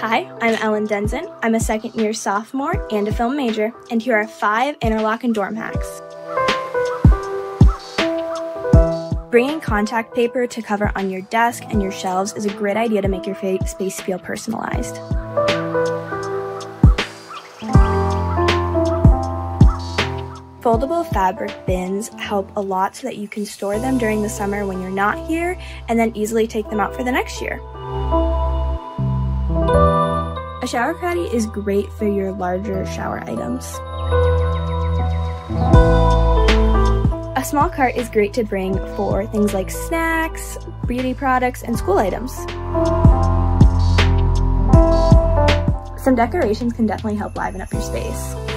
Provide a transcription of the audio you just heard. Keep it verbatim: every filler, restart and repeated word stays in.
Hi, I'm Ellen Denson. I'm a second year sophomore and a film major, and here are five interlock and dorm hacks. Bringing contact paper to cover on your desk and your shelves is a great idea to make your space feel personalized. Foldable fabric bins help a lot so that you can store them during the summer when you're not here and then easily take them out for the next year. A shower caddy is great for your larger shower items. A small cart is great to bring for things like snacks, beauty products, and school items. Some decorations can definitely help liven up your space.